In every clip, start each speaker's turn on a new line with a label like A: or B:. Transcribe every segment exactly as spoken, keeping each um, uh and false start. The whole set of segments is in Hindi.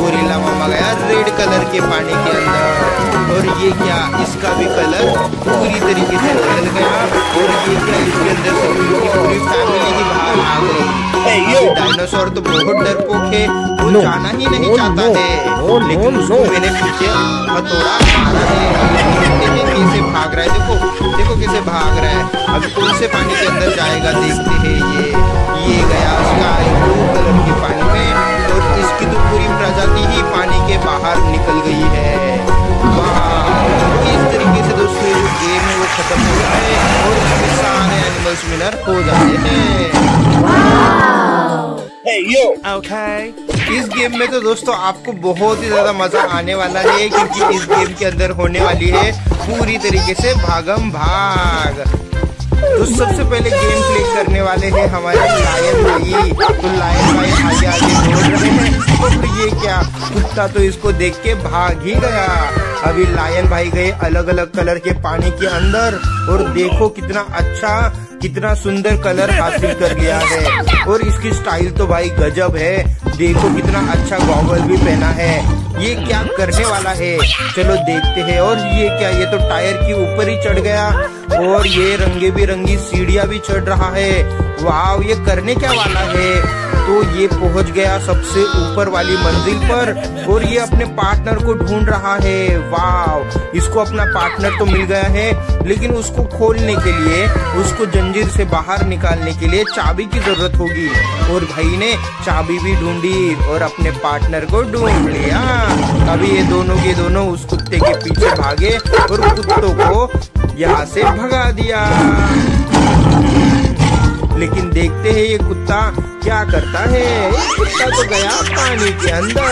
A: गोरिल्ला मामा गया रेड कलर के पानी के अंदर। और ये क्या, इसका भी कलर पूरी तरीके से बदल गया। और ये क्या, इसके अंदर से पूरी पूरी फैमिली ही बाहर आ गई। डायनासोर तो बहुत डरपोक है, वो no, जाना ही नहीं no, चाहता no, है no, लेकिन no, उसको no. मैंने पीछे हथौड़ा मारा है। कैसे भाग रहा है, देखो देखो कैसे भाग रहा है। अभी कौन से पानी के अंदर जाएगा देखते हैं। ये ये गया स्काई ब्लू कलर के पानी में, और इसकी तो पूरी प्रजाति ही पानी के बाहर निकल गई है। वाह, इस तरीके से दोस्तों जो गेम है वो खत्म हो रहा है और इसमें सारे एनिमल्स विनर हो जाते हैं। Hey, yo. Okay. इस गेम में तो दोस्तों आपको बहुत ही ज्यादा मजा आने वाला है, क्योंकि इस गेम के अंदर होने वाली है पूरी तरीके से भागम भाग। तो सबसे पहले गेम प्ले करने वाले हैं हमारे लायन भाई। तो लायन भाई आगे आगे दौड़ रहे हैं। और ये क्या, कुत्ता तो इसको देख के भाग ही गया। अभी लायन भाई गए अलग अलग कलर के पानी के अंदर, और देखो कितना अच्छा कितना सुंदर कलर हासिल कर लिया है। और इसकी स्टाइल तो भाई गजब है, देखो कितना अच्छा गॉगल भी पहना है। ये क्या करने वाला है, चलो देखते हैं। और ये क्या, ये तो टायर के ऊपर ही चढ़ गया, और ये रंगे बिरंगी सीढ़ियां भी चढ़ रहा है। वाह, ये करने क्या वाला है। तो ये पहुंच गया सबसे ऊपर वाली मंजिल पर, और ये अपने पार्टनर को ढूंढ रहा है। वाह, इसको अपना पार्टनर तो मिल गया है, लेकिन उसको खोलने के लिए, उसको जंजीर से बाहर निकालने के लिए चाबी की जरूरत होगी। और भाई ने चाबी भी ढूंढी और अपने पार्टनर को ढूंढ लिया। अभी ये दोनों के दोनों उस कुत्ते के पीछे भागे और कुत्तों को यहाँ से भगा दिया। लेकिन देखते हैं ये कुत्ता क्या करता है। कुत्ता तो गया पानी के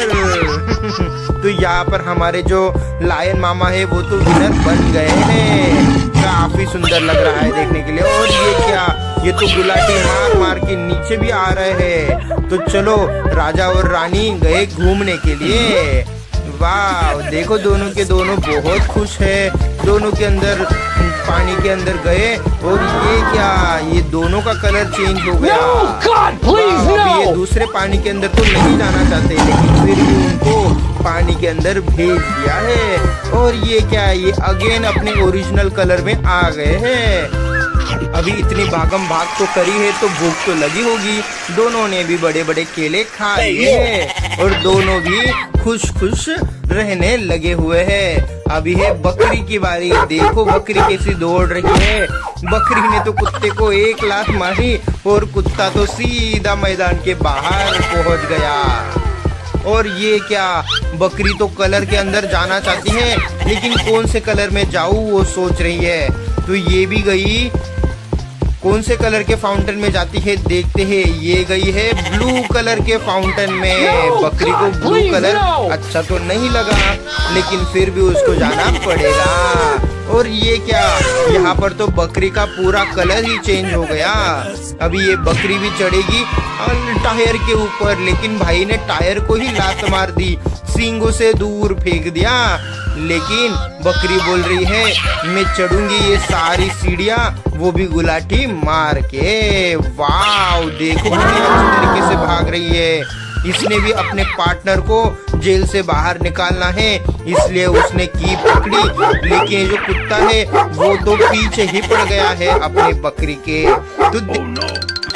A: अंदर। तो यहाँ पर हमारे जो लायन मामा है वो तो विनर बन गए हैं। काफी सुंदर लग रहा है देखने के लिए। और ये क्या, ये तो गुलाटी मार मार के नीचे भी आ रहे हैं। तो चलो, राजा और रानी गए घूमने के लिए। वाह, देखो दोनों के दोनों बहुत खुश है। दोनों के अंदर पानी के अंदर गए, और ये क्या, ये दोनों का कलर चेंज हो गया। no, God, please, no. ये दूसरे पानी के अंदर तो नहीं जाना चाहते, लेकिन फिर भी उनको पानी के अंदर भेज दिया है। और ये क्या, ये अगेन अपने ओरिजिनल कलर में आ गए हैं। अभी इतनी भागम भाग तो करी है तो भूख तो लगी होगी। दोनों ने भी बड़े बड़े केले खा लिए हैं, और दोनों भी खुश खुश रहने लगे हुए हैं। अभी है बकरी की बारी। देखो बकरी कैसी दौड़ रही है। बकरी ने तो कुत्ते को एक लात मारी, और कुत्ता तो सीधा मैदान के बाहर पहुंच गया। और ये क्या, बकरी तो कलर के अंदर जाना चाहती है, लेकिन कौन से कलर में जाऊं वो सोच रही है। तो ये भी गई, कौन से कलर के फाउंटेन में जाती है देखते हैं। ये गई है ब्लू कलर के फाउंटेन में। बकरी को ब्लू कलर अच्छा तो नहीं लगा, लेकिन फिर भी उसको जाना पड़ेगा। और ये क्या, यहाँ पर तो बकरी का पूरा कलर ही चेंज हो गया। अभी ये बकरी भी चढ़ेगी टायर के ऊपर, लेकिन भाई ने टायर को ही लात मार दी, सींगों से दूर फेंक दिया। लेकिन बकरी बोल रही है, मैं चढ़ूंगी ये सारी सीढ़ियाँ, वो भी गुलाटी मार के। वाह, देखो कितनी अच्छी तरीके से भाग रही है। इसने भी अपने पार्टनर को जेल से बाहर निकालना है, इसलिए उसने की पकड़ी। लेकिन जो कुत्ता है वो तो पीछे ही पड़ गया है अपने बकरी के। तो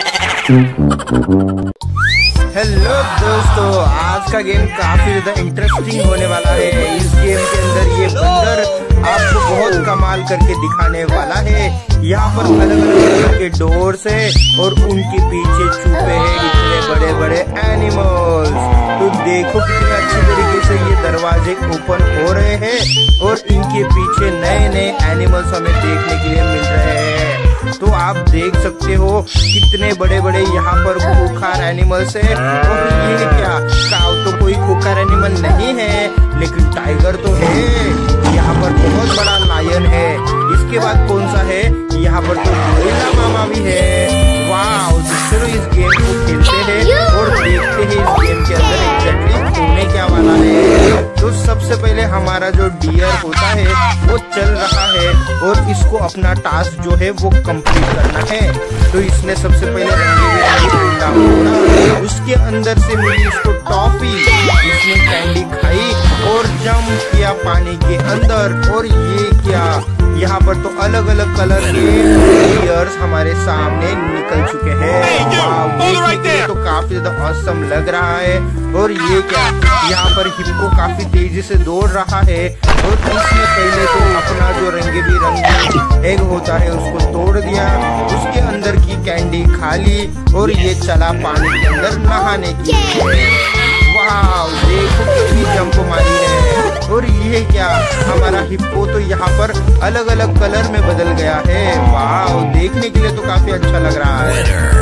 A: हेलो दोस्तों, आज का गेम काफी ज्यादा इंटरेस्टिंग होने वाला है। इस गेम के अंदर ये बंदर आपको बहुत कमाल करके दिखाने वाला है। यहाँ पर अलग अलग के डोर्स है, और उनके पीछे छुपे हैं इतने बड़े बड़े एनिमल्स। तो देखो कितने अच्छी तरीके से ये दरवाजे ओपन हो रहे हैं, और इनके पीछे नए नए एनिमल्स हमें देखने के लिए मिल रहे हैं। तो आप देख सकते हो कितने बड़े बड़े यहाँ पर खूंखार एनिमल्स है। और ये क्या, काऊ तो कोई खूंखार एनिमल नहीं है, लेकिन टाइगर तो है। यहाँ पर बहुत बड़ा लायन है। इसके बाद कौन सा है, यहाँ पर तो गोरिल्ला मामा भी है। वाह, चलो इस गेम को खेलते हैं और देखते हैं इस गेम के अंदर एग्जैक्टली होने क्या वाला है। तो सबसे पहले हमारा जो डियर होता है वो चल रहा है, और इसको अपना टास्क जो है वो कंप्लीट करना है। तो इसने सबसे पहले रंगी बिरंगी पिंडा फोड़ा, उसके अंदर से मिली इसको टॉफी। इसने कैंडी खाई और जंप किया पानी के अंदर। और ये क्या, यहाँ पर तो अलग अलग कलर के प्लेयर्स हमारे सामने निकल चुके हैं। देखने के लिए तो काफी ज्यादा ऑसम लग रहा है। और ये क्या, यहाँ पर हिप्पो काफी तेजी से दौड़ रहा है और इसने पहले तो अपना जो रंगे बिरंगी एग होता है उसको तोड़ दिया, उसके अंदर की कैंडी खा ली और ये चला पानी के अंदर नहाने के लिए। वाह, देखो कितनी जंप मारी है। और ये क्या, हमारा हिप्पो तो यहाँ पर अलग अलग कलर में बदल गया है। वाह, देखने के लिए तो काफी अच्छा लग रहा है।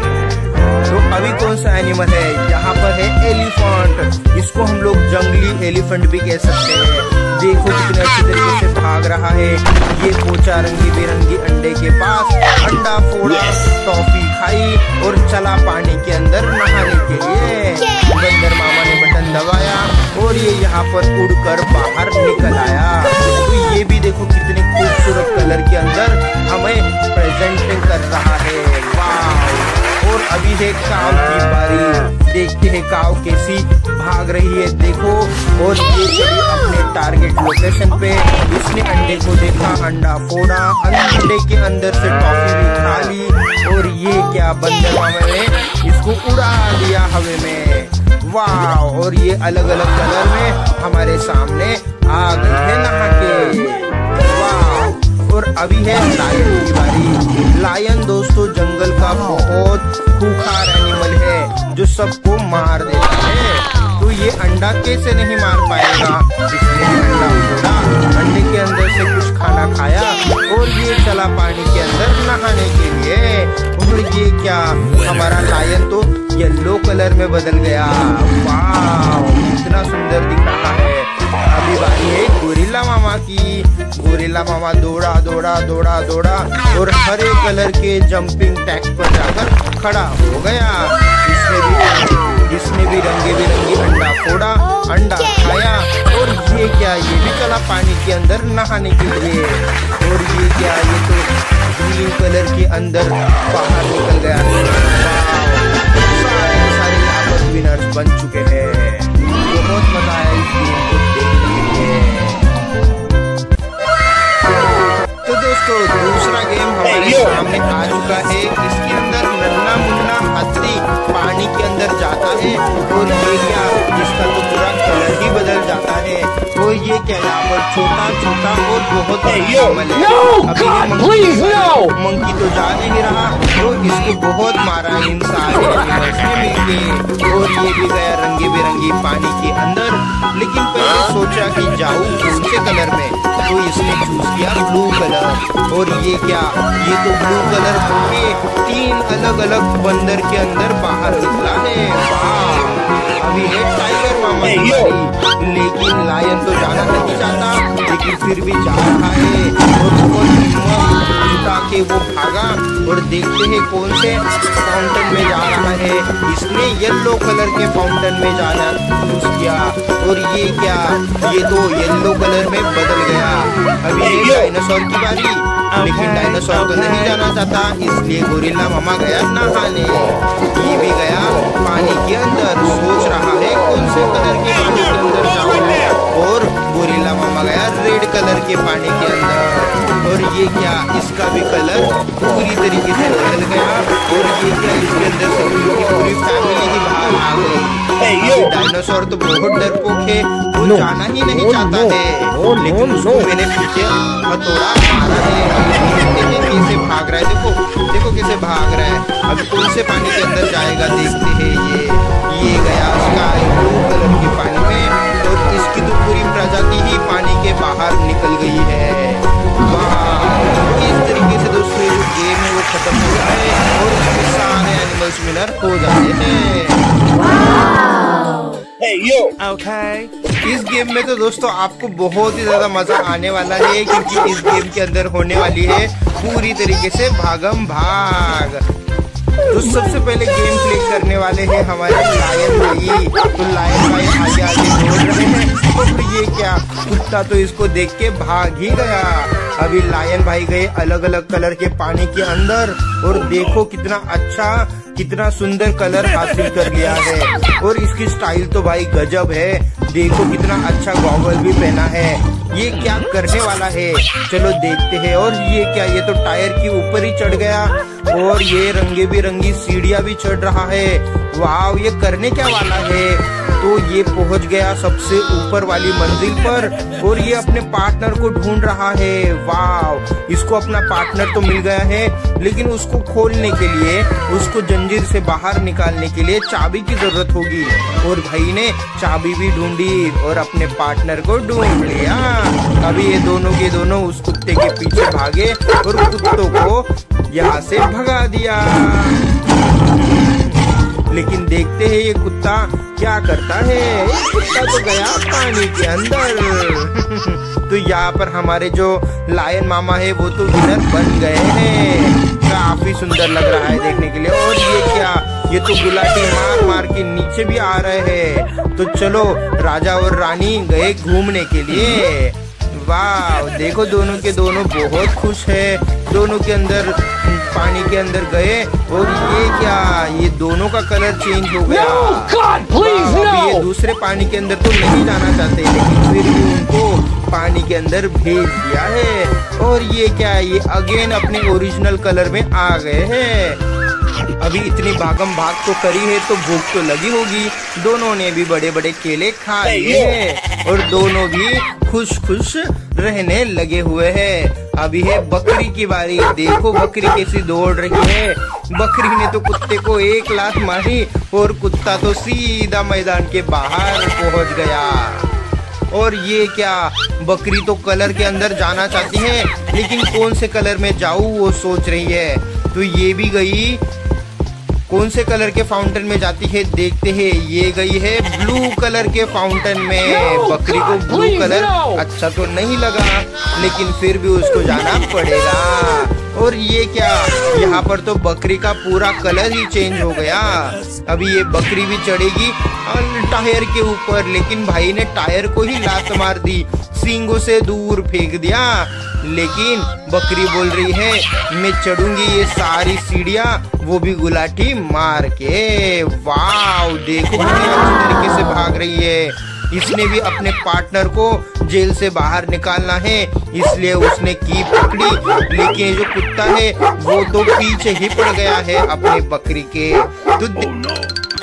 A: तो अभी कौन सा एनिमल है, यहाँ पर है एलिफेंट। इसको हम लोग जंगली एलिफेंट भी कह सकते हैं। देखो कितने अच्छी तरीके से भाग रहा है। ये पोचा रंगी बिरंगी अंडे के पास, अंडा फोड़ा, टॉफी खाई और चला पानी के अंदर नहाने के लिए। बंदर मामा ने बटन दबाया और ये यहाँ पर उड़कर बाहर निकल आया। तो ये भी देखो कितने खूबसूरत कलर के अंदर हमें प्रेजेंट कर रहा है। वाह, और अभी है काव की बारी। देखते हैं काव कैसी भाग रही है, देखो। और ये चली अपने टारगेट लोकेशन पे। इसने अंडे को देखा, अंडा फोड़ा, अंडे के अंदर से टॉफी भी खा ली। और ये क्या, बंदर मामा ने इसको उड़ा दिया हवा में। वाह, और ये अलग अलग कलर में हमारे सामने आ गई है नहा के। वाह, और अभी है लायन की बारी। लायन दोस्तों जंगल का बहुत खूंखार एनिमल है जो सबको मार देता है। तो ये अंडा कैसे नहीं मार पाएगा, इसलिए अंडा फोड़ा, अंडे के अंदर से कुछ खाना खाया और ये चला पानी के अंदर नहाने के लिए। और ये क्या, हमारा लायन तो येलो कलर में बदल गया। वाह, कितना सुंदर दिख रहा है। अभी बारी है गोरिल्ला मामा की। गोरिल्ला मामा दौड़ा दौड़ा दौड़ा दौड़ा और हरे कलर के जंपिंग टैग पर जाकर खड़ा हो गया। इसने भी इसने भी रंगे बिरंगी अंडा फोड़ा, अंडा खाया और ये क्या, ये भी चला पानी के अंदर नहाने के लिए। और ये क्या, ये तो ग्रीन कलर के अंदर बाहर निकल गया। सारे सारे यहाँ पर विनर्स बन चुके हैं। बहुत मजा आया इस गेम को देखने के लिए। तो दोस्तों दूसरा गेम हमारे सामने आ चुका है। इसके अंदर नन्ना मुन्ना हाथी पानी के अंदर जाता है और ये क्या, इसका तो पूरा कलर ही बदल जाता है। और ये क्या, यहाँ पर छोटा छोटा और बहुत मंकी तो जा नहीं रहा, तो इसको बहुत मारा इन सारे एनिमल्स ने मिलके। और ये भी गया रंगे बिरंगी पानी के अंदर, लेकिन पहले सोचा कि जाऊँ कौन से कलर में, तो इसने चूज किया ब्लू कलर। और ये क्या, ये तो ब्लू कलर के तीन अलग अलग बंदर के अंदर बाहर निकला है। वाह, अभी है टाइगर मामा की बारी। लेकिन लायन तो जाना नहीं चाहता, लेकिन फिर भी जा रहा है और बहुत हिम्मत जुटा के वो भागा। और देखते हैं कौन से फाउंटेन में जा रहा है। इसने येलो कलर के फाउंटेन में जाना चूज किया। और ये क्या, ये तो येलो कलर में बदल गया। अभी है डायनासोर की बारी, लेकिन डायनासोर तो नहीं जाना चाहता, इसलिए गोरिल्ला मामा गया नहाने। ये भी गया पानी के अंदर, सोच रहा है कौन से कलर के पानी के अंदर जाऊं। और गोरिल्ला मामा गया रेड कलर के पानी के अंदर। और ये क्या, इसका भी कलर पूरी तरीके से बदल गया। और ये क्या, इसके अंदर से पूरी पूरी फैमिली ही बाहर आ गई। डायनासोर तो बहुत डरपोक है, वो जाना ही नहीं चाहता है, लेकिन उसको मैंने पीछे हथौड़ा मारा है। कैसे भाग रहा है, देखो देखो कैसे भाग रहा है। अब कौन से पानी के अंदर जाएगा, देखते हैं। ये ये गया स्काई ब्लू कलर के पानी में, और इसकी तो पूरी प्रजाति ही पानी के बाहर निकल गई है। इस तरीके से दोस्तों जो गेम है वो खत्म हो रहा है और उसमें सारे एनिमल्स विनर हो जाते हैं। Hey, yo. Okay. इस गेम में तो दोस्तों आपको बहुत ही ज्यादा मजा आने वाला है, क्योंकि इस गेम के अंदर होने वाली है पूरी तरीके से भागम भाग। तो सबसे पहले गेम प्ले करने वाले हैं हमारे लायन भाई। तो लायन भाई आगे आगे दौड़ रहे हैं। और ये क्या, कुत्ता तो इसको देख के भाग ही गया। अभी लायन भाई गए अलग अलग कलर के पानी के अंदर, और देखो कितना अच्छा कितना सुंदर कलर हासिल कर लिया है। और इसकी स्टाइल तो भाई गजब है। देखो कितना अच्छा गॉगल भी पहना है। ये क्या करने वाला है, चलो देखते हैं। और ये क्या, ये तो टायर के ऊपर ही चढ़ गया और ये रंगे बिरंगी सीढ़ियां भी चढ़ रहा है। वाह, ये करने क्या वाला है। तो ये पहुंच गया सबसे ऊपर वाली मंजिल पर और ये अपने पार्टनर को ढूंढ रहा है। वाह, इसको अपना पार्टनर तो मिल गया है, लेकिन उसको खोलने के लिए, उसको जंजीर से बाहर निकालने के लिए चाबी की जरूरत होगी। और भाई ने चाबी भी ढूंढी और अपने पार्टनर को ढूंढ लिया। अभी ये दोनों के दोनों उस कुत्ते के पीछे भागे और कुत्तों को यहाँ से भगा दिया। लेकिन देखते हैं ये कुत्ता क्या करता है। ये कुत्ता तो गया पानी के अंदर। तो यहाँ पर हमारे जो लायन मामा है वो तो विनर बन गए हैं। काफी सुंदर लग रहा है देखने के लिए। और ये क्या, ये तो गुलाटी मार मार के नीचे भी आ रहे हैं। तो चलो, राजा और रानी गए घूमने के लिए। वाह, देखो दोनों के दोनों बहुत खुश है। दोनों के अंदर पानी के अंदर गए और ये क्या, ये दोनों का कलर चेंज हो गया।
B: no, God, please,
A: no.
B: no.
A: ये दूसरे पानी के अंदर तो नहीं जाना चाहते, लेकिन फिर भी उनको पानी के अंदर भेज दिया है। और ये क्या, ये अगेन अपने ओरिजिनल कलर में आ गए हैं। अभी इतनी भागम भाग तो करी है तो भूख तो लगी होगी। दोनों ने भी बड़े बड़े केले खाए हैं और दोनों भी खुश खुश रहने लगे हुए हैं। अभी है बकरी की बारी। देखो बकरी कैसी दौड़ रही है। बकरी ने तो कुत्ते को एक लात मारी और कुत्ता तो सीधा मैदान के बाहर पहुंच गया। और ये क्या, बकरी तो कलर के अंदर जाना चाहती है, लेकिन कौन से कलर में जाऊं वो सोच रही है। तो ये भी गई, कौन से कलर के फाउंटेन में जाती है देखते हैं। ये गई है ब्लू कलर के फाउंटेन में। बकरी को ब्लू कलर अच्छा तो नहीं लगा, लेकिन फिर भी उसको जाना पड़ेगा। और ये क्या, यहाँ पर तो बकरी का पूरा कलर ही चेंज हो गया। अभी ये बकरी भी चढ़ेगी टायर के ऊपर, लेकिन भाई ने टायर को ही लात मार दी, सींगों से दूर फेंक दिया। लेकिन बकरी बोल रही है मैं चढ़ूंगी ये सारी सीढ़ियाँ, वो भी गुलाटी मार के। वाह, देखो कितनी अच्छी तरीके से भाग रही है। इसने भी अपने पार्टनर को जेल से बाहर निकालना है, इसलिए उसने की पकड़ी। लेकिन जो कुत्ता है वो तो पीछे ही पड़ गया है अपने बकरी के। तो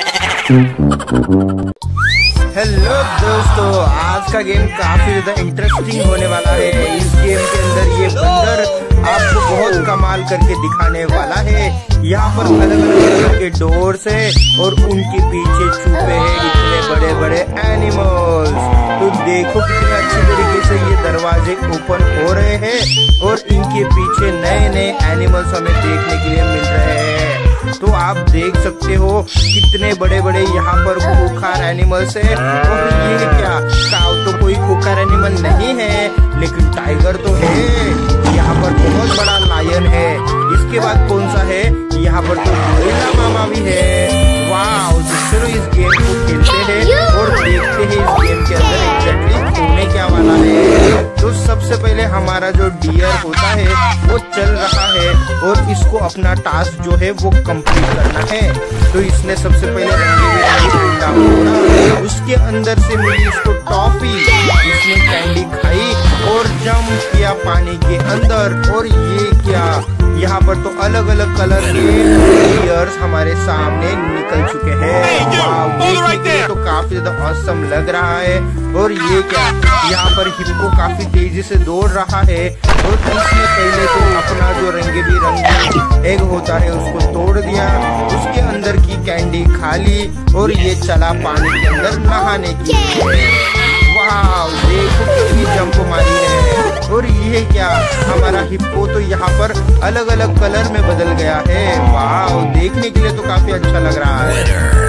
A: हेलो दोस्तों, आज का गेम काफी ज्यादा इंटरेस्टिंग होने वाला है। इस गेम के अंदर ये बंदर आपको बहुत कमाल करके दिखाने वाला है। यहाँ पर अलग अलग तरह के डोर्स है और उनके पीछे छुपे हैं इतने बड़े बड़े एनिमल्स। तो देखो कितने अच्छे तरीके से ये दरवाजे ओपन हो रहे हैं और इनके पीछे नए नए एनिमल्स हमें देखने के लिए मिल रहे हैं। तो आप देख सकते हो कितने बड़े बड़े यहाँ पर खूंखार एनिमल्स है। और ये क्या, काऊ तो कोई खूंखार एनिमल नहीं है, लेकिन टाइगर तो है। यहाँ पर बहुत बड़ा लायन है। इसके बाद कौन सा है, यहाँ पर तो गोरिल्ला मामा भी है। वाह, चलो इस गेम को खेलते हैं और देखते हैं इस गेम के अंदर एग्जैक्टली होने क्या वाला है। तो सबसे पहले हमारा जो डियर होता है वो चल रहा है और इसको अपना टास्क जो है वो कंप्लीट करना है। तो इसने सबसे पहले रंगी बिरंगी अंडा फोड़ा, उसके अंदर से मिली इसको टॉफी। इसने कैंडी खाई और जंप किया पानी के अंदर। और ये क्या, यहाँ पर तो अलग अलग कलर के डियर्स हमारे सामने निकल चुके हैं। वाह, देखने के लिए तो काफी ज्यादा ऑसम लग रहा है। और ये क्या, यहाँ पर हिप्पो काफी तेजी से दौड़ रहा है और इसने पहले तो अपना जो रंगे बिरंगी एग होता है उसको तोड़ दिया, उसके अंदर की कैंडी खा ली और ये चला पानी के अंदर नहाने के लिए। वाह, देखो कितनी जंप मारी है। और ये क्या, हमारा हिप्पो तो यहाँ पर अलग अलग कलर में बदल गया है। वाह, देखने के लिए तो काफी अच्छा लग रहा है।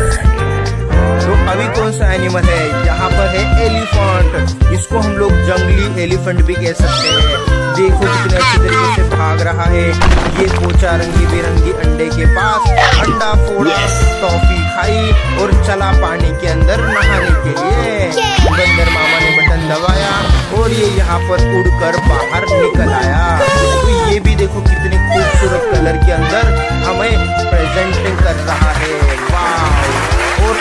A: तो अभी कौन सा एनिमल है, यहाँ पर है एलिफेंट। इसको हम लोग जंगली एलिफेंट भी कह सकते हैं। देखो कितने अच्छे तरीके से भाग रहा है। ये पोचा रंगी बिरंगी अंडे के पास, अंडा फोड़ा, टॉफी खाई और चला पानी के अंदर नहाने के लिए। बंदर मामा ने बटन दबाया और ये यहाँ पर उड़कर बाहर निकल आया। तो ये भी देखो कितने खूबसूरत कलर के अंदर हमें प्रेजेंट कर रहा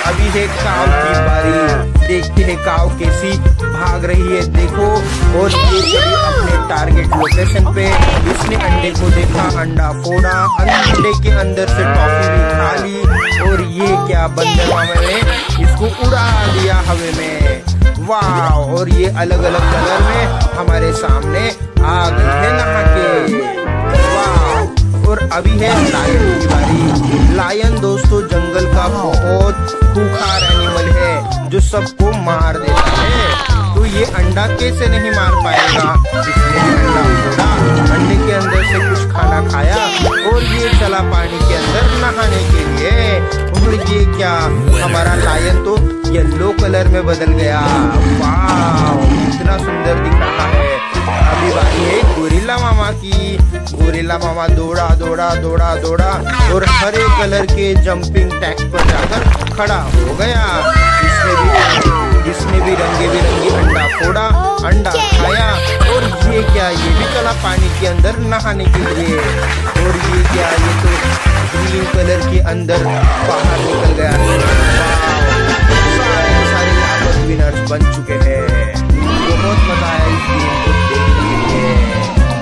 A: अभी है काव की बारी। देखते हैं काव कैसी भाग रही है, देखो। और ये सभी अपने टारगेट लोकेशन पे। इसने अंडे को देखा, अंडा फोड़ा, अंडे के अंदर से टॉफी भी खा ली। और ये क्या, बंदर मामा ने इसको उड़ा दिया हवे में। वाह! और ये अलग अलग कलर में हमारे सामने आ गई है नहा के। वाह! और अभी है लायन की बारी। लायन दोस्तों जंगल का बहुत खूंखार एनिमल है जो सबको मार देता है। तो ये अंडा कैसे नहीं मार पाएगा, इसलिए अंडा फोड़ा, अंडे के अंदर से कुछ खाना खाया और ये चला पानी के अंदर नहाने के लिए। और ये क्या, हमारा लायन तो येलो कलर में बदल गया। वाह! कितना सुंदर दिख रहा है। अभी बारी है गोरिल्ला मामा की। गोरिल्ला मामा दौड़ा दौड़ा दौड़ा दौड़ा और हरे कलर के जंपिंग टैग पर जाकर खड़ा हो गया। इसने भी इसने भी रंगे बिरंगी अंडा फोड़ा, अंडा खाया। और ये क्या, ये भी चला पानी के अंदर नहाने के लिए। और ये क्या, ये तो ग्रीन कलर के अंदर बाहर निकल गया। सारे सारे यहाँ पर विनर्स बन चुके हैं। बहुत मजा आया इस गेम को देखने के लिए।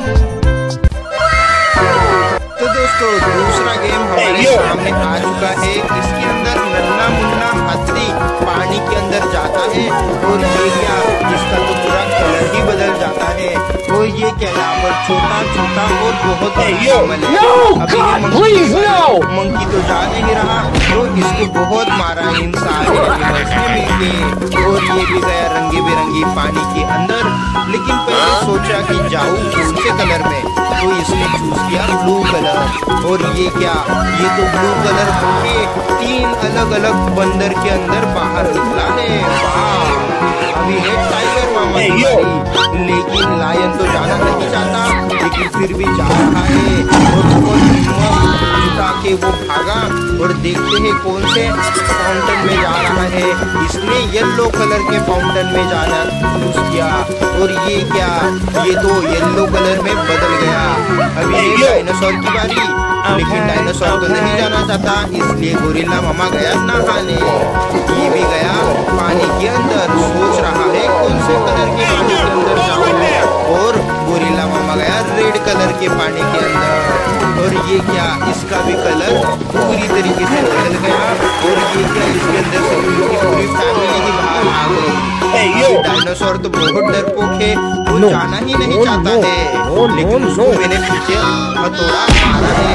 A: तो दोस्तों दूसरा गेम हमारे सामने आ चुका है। इसके अंदर नन्ना मुन्ना हाथी पानी के अंदर जाता है और ये क्या, इसका तो पूरा कलर ही बदल जाता है। और ये क्या, यहाँ पर छोटा छोटा और बहुत एनिमल है। अभी मंकी, मंकी तो जा नहीं रहा, तो इसको बहुत मारा इन सारे एनिमल्स ने मिलके। और ये भी गया रंगे बिरंगी पानी के अंदर। लेकिन पहले सोचा कि जाऊं कौन से कलर में, तो इसने चूज किया ब्लू कलर। और ये क्या, ये तो ब्लू कलर होके तीन अलग अलग बंदर के अंदर बाहर निकला है। वाह! अभी है टाइगर मामा की बारी। लेकिन लायन तो जाना नहीं चाहता, लेकिन फिर भी जा रहा है। और बहुत हिम्मत जुटा के वो भागा। और देखते हैं कौन से फाउंटेन में जा रहा है। इसने येलो कलर के फाउंटेन में जाना चूज किया। और ये क्या, ये तो येलो कलर में बदल गया। अभी है डायनासोर की बारी। लेकिन डायनासोर तो नहीं जाना चाहता, इसलिए गोरिल्ला मामा गया नहाने। ये भी गया पानी के अंदर, सोच रहा है कौन से कलर के पानी के अंदर जाऊं। और गोरिल्ला मामा गया रेड कलर के पानी के अंदर। और ये क्या, इसका भी कलर पूरी तरीके से बदल गया। और ये क्या, इसके अंदर से पूरी पूरी फैमिली ही बाहर आ गई। डायनासोर तो बहुत डरपोक है, वो जाना ही नहीं चाहता है। लेकिन उसको मैंने पीछे हथौड़ा मारा है।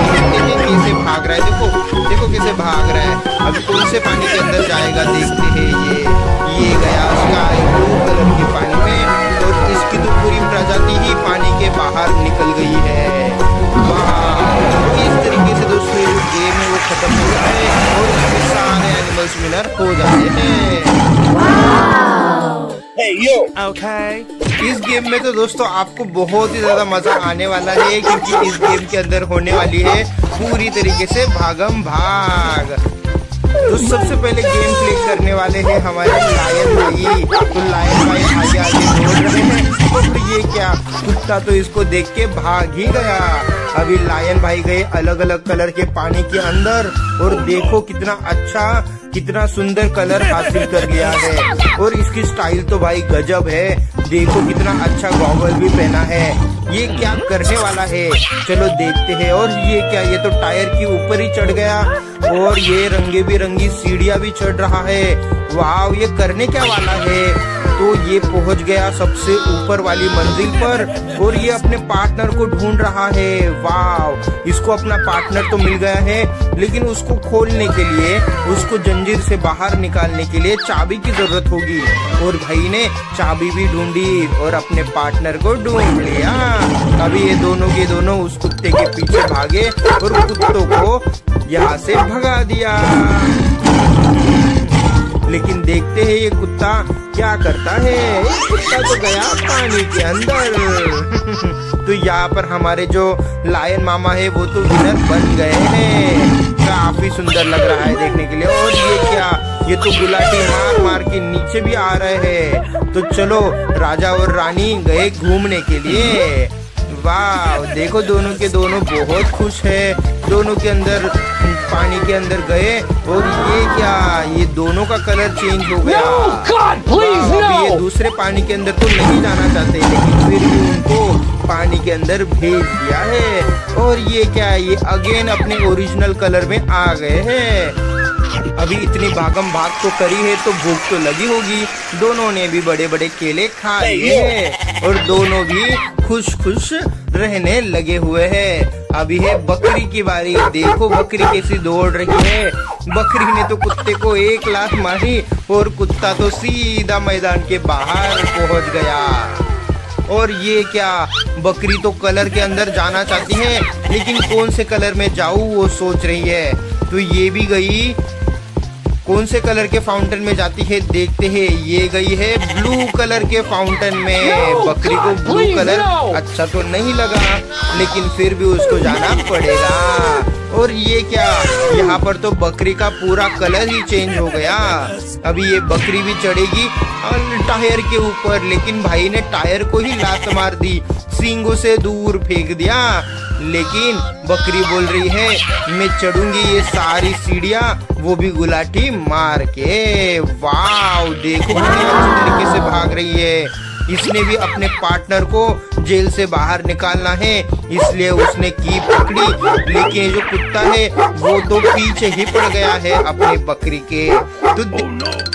A: कैसे भाग रहा है, देखो देखो कैसे भाग रहा है। अब कौन से पानी के अंदर जाएगा, देखते हैं। ये ये गया स्काई ब्लू कलर के पानी में। और इसकी तो पूरी प्रजाति ही पानी के बाहर निकल गई है। वाह! इस तरीके से दोस्तों ये गेम है वो खत्म हो गया है और इसमें सारे एनिमल्स विनर हो जाते हैं। Hey, yo. Okay. इस गेम में तो दोस्तों आपको बहुत ही ज्यादा मजा आने वाला है, क्योंकि इस गेम के अंदर होने वाली है पूरी तरीके से भागम भाग। तो सबसे पहले गेम प्ले करने वाले हैं हमारे लायन भाई। तो लायन भाई आगे आगे दौड़ रहे हैं। और ये क्या, कुत्ता तो इसको देख के भाग ही गया। अभी लायन भाई गए अलग अलग कलर के पानी के अंदर। और देखो कितना अच्छा, कितना सुंदर कलर हासिल कर लिया है। और इसकी स्टाइल तो भाई गजब है। देखो कितना अच्छा गॉगल भी पहना है। ये क्या करने वाला है, चलो देखते हैं। और ये क्या, ये तो टायर के ऊपर ही चढ़ गया। और ये रंगे बिरंगी सीढ़ियां भी चढ़ रहा है। वाह! ये करने क्या वाला है। तो ये पहुंच गया सबसे ऊपर वाली मंजिल पर। और ये अपने पार्टनर को ढूंढ रहा है। वाह! इसको अपना पार्टनर तो मिल गया है, लेकिन उसको खोलने के लिए, उसको जंजीर से बाहर निकालने के लिए चाबी की जरूरत होगी। और भाई ने चाबी भी ढूंढी और अपने पार्टनर को ढूंढ लिया। अभी ये दोनों के दोनों उस कुत्ते के पीछे भागे और कुत्तों को यहाँ से भगा दिया। लेकिन देखते हैं ये कुत्ता क्या करता है। कुत्ता तो गया पानी के अंदर। तो यहाँ पर हमारे जो लायन मामा है वो तो विनर बन गए हैं। काफी सुंदर लग रहा है देखने के लिए। और ये क्या, ये तो गुलाटी मार मार के नीचे भी आ रहे हैं। तो चलो राजा और रानी गए घूमने के लिए। वाह, देखो दोनों के दोनों बहुत खुश है, दोनों के अंदर पानी के अंदर गए और ये क्या, ये दोनों का कलर चेंज हो गया।
B: No, God, please,
A: वाह,
B: no!
A: अभी ये दूसरे पानी के अंदर तो नहीं जाना चाहते, लेकिन फिर भी उनको पानी के अंदर भेज दिया है। और ये क्या, ये अगेन अपने ओरिजिनल कलर में आ गए हैं। अभी इतनी भागम भाग तो करी है तो भूख तो लगी होगी, दोनों ने भी बड़े बड़े केले खा लिए हैं और दोनों भी खुश खुश रहने लगे हुए हैं। अभी है बकरी की बारी, देखो बकरी कैसी दौड़ रही है। बकरी ने तो कुत्ते को एक लात मारी और कुत्ता तो सीधा मैदान के बाहर पहुंच गया। और ये क्या, बकरी तो कलर के अंदर जाना चाहती है, लेकिन कौन से कलर में जाऊं वो सोच रही है। तो ये भी गई, कौन से कलर के फाउंटेन में जाती है देखते हैं। ये गई है ब्लू कलर के फाउंटेन में। बकरी को ब्लू कलर अच्छा तो नहीं लगा, लेकिन फिर भी उसको जाना पड़ेगा। और ये क्या, यहाँ पर तो बकरी का पूरा कलर ही चेंज हो गया। अभी ये बकरी भी चढ़ेगी टायर के ऊपर, लेकिन भाई ने टायर को ही लात मार दी, सींगों से दूर फेंक दिया। लेकिन बकरी बोल रही है मैं चढ़ूंगी ये सारी सीढ़ियाँ, वो भी गुलाटी मार के। वाह, देखो कितनी अच्छी तरीके से भाग रही है। इसने भी अपने पार्टनर को जेल से बाहर निकालना है, इसलिए उसने की पकड़ी, लेकिन जो कुत्ता है वो तो पीछे ही पड़ गया है अपनी बकरी के। तो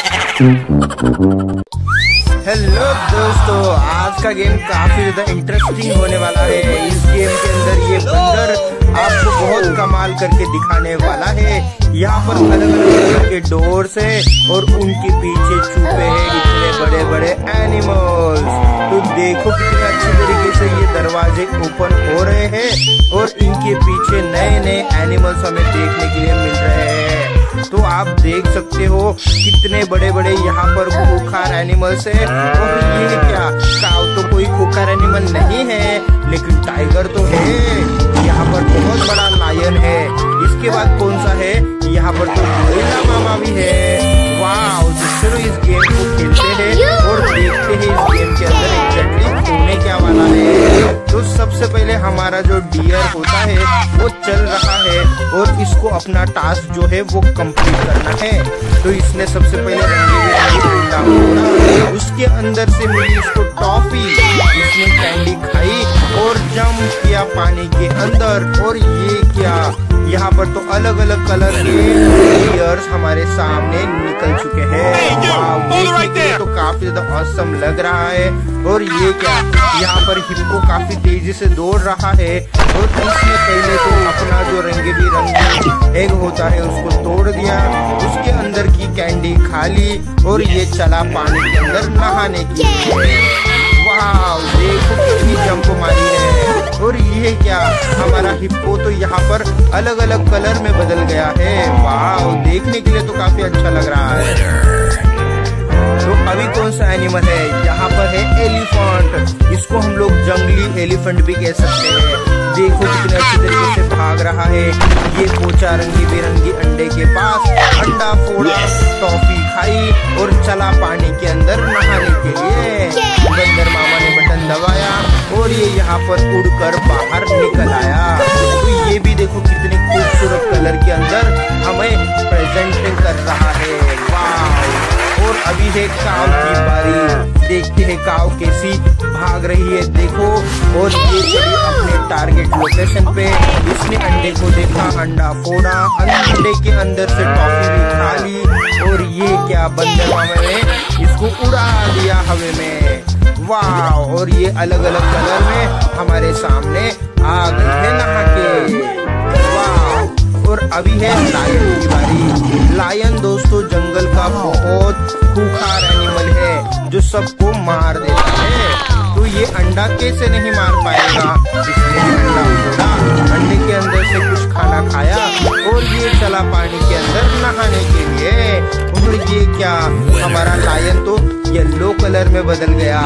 A: हेलो दोस्तों, आज का गेम काफी ज्यादा इंटरेस्टिंग होने वाला है। इस गेम के अंदर ये बंदर आपको बहुत कमाल करके दिखाने वाला है। यहाँ पर अलग अलग तरह के डोर्स है और उनके पीछे छुपे हैं इतने बड़े बड़े एनिमल्स। तो देखो कितने अच्छे तरीके से ये दरवाजे ओपन हो रहे हैं और इनके पीछे नए नए एनिमल्स हमें देखने के लिए मिल रहे हैं। तो आप देख सकते हो कितने बड़े बड़े यहाँ पर खूंखार एनिमल्स है। और ये क्या, काऊ तो कोई खूंखार एनिमल नहीं है, लेकिन टाइगर तो है। यहाँ पर बहुत बड़ा लायन है। इसके बाद कौन सा है, यहाँ पर तो गोरिल्ला मामा भी है। वाह, चलो इस गेम को खेलते हैं और देखते हैं इस गेम के अंदर एग्जैक्टली होने क्या वाला है। तो सबसे पहले हमारा जो डियर होता है वो चल रहा है और इसको अपना टास्क जो है वो कंप्लीट करना है। तो इसने सबसे पहले रंगी बिरंगी तोड़ा, उसके अंदर से मिली इसको टॉफी, इसने कैंडी खाई और जंप किया पानी के अंदर। और ये क्या, यहाँ पर तो अलग अलग कलर के डियर्स हमारे सामने निकल चुके हैं। देखने के लिए तो काफी ज्यादा ऑसम लग रहा है। और ये क्या, यहाँ पर हिप्पो काफी तेजी से दौड़ रहा है और इसने पहले तो अपना जो रंगे बिरंगी एग होता है उसको तोड़ दिया, उसके अंदर की कैंडी खा ली और ये चला पानी के अंदर नहाने के लिए। वाह, देखो कितनी जंप मारी है। और ये क्या, हमारा हिप्पो तो यहाँ पर अलग अलग कलर में बदल गया है। वाह, देखने के लिए तो काफी अच्छा लग रहा है। तो अभी कौन सा एनिमल है, यहाँ पर है एलिफेंट। इसको हम लोग जंगली एलिफेंट भी कह सकते हैं। देखो कितने अच्छे तरीके से भाग रहा है। ये पोचा रंगी बिरंगी अंडे के पास, अंडा फोड़ा, टॉफी खाई और चला पानी के अंदर नहाने के लिए। बंदर मामा ने बटन दबाया और ये यहाँ पर उड़कर बाहर निकल आया। तो ये भी देखो कितने खूबसूरत कलर के अंदर हमें प्रेजेंट कर रहा है। वाह, और अभी है काऊ की बारी। देखते हैं काऊ कैसी भाग रही है, देखो। और ये चली अपने टारगेट लोकेशन पे। इसने अंडे को देखा, अंडा फोड़ा, अंडे के अंदर से टॉफी भी खा ली। और ये क्या, बंदर मामा ने इसको उड़ा दिया हवा में। वाह, और ये अलग अलग कलर में हमारे सामने आ गई है नहा के। वाह, और अभी है लायन की बारी। लायन दोस्तों जंगल का बहुत खूंखार एनिमल है जो सबको मार देता है। तो ये अंडा कैसे नहीं मार पाएगा, इसलिए अंडा फोड़ा, अंडे के अंदर से कुछ खाना खाया और ये चला पानी के अंदर नहाने के लिए। और ये क्या, हमारा लायन तो येलो कलर में बदल गया।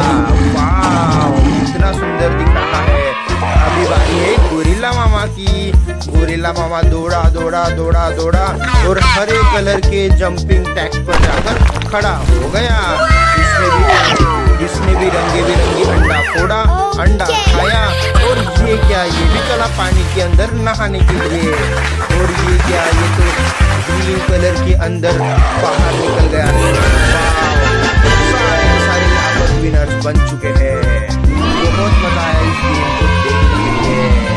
A: वाह, इतना सुंदर दिख रहा है। अभी बारी है गोरिल्ला मामा की। गोरिल्ला मामा दौड़ा दौड़ा दौड़ा दौड़ा और हरे कलर के जंपिंग टैग पर जाकर खड़ा हो गया। इसने भी इसने भी रंगे बिरंगी अंडा फोड़ा, अंडा खाया ये क्या, ये भी चला पानी के अंदर नहाने के लिए। और ये क्या, ये तो ग्रीन कलर के अंदर बाहर निकल गया है। सारे के सारे यहाँ पर विनर्स बन चुके हैं। बहुत मजा आया इस गेम को देखने के लिए।